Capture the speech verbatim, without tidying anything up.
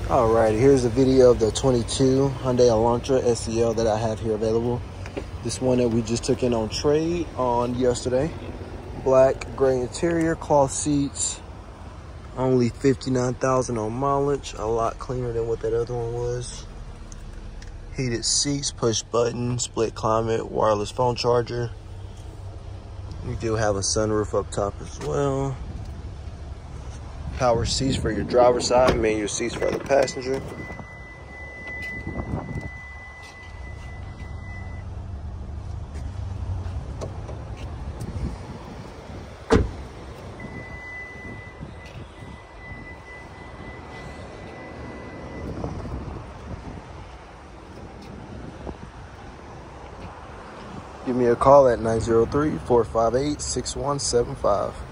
Alright, here's a video of the twenty-two Hyundai Elantra Sel that I have here available. This one that we just took in on trade on yesterday. Black, gray interior, cloth seats. Only fifty-nine thousand on mileage. A lot cleaner than what that other one was. Heated seats, push button, split climate, wireless phone charger. We do have a sunroof up top as well. Power seats for your driver's side, manual seats for the passenger. Give me a call at nine zero three, four five eight, six one seven five.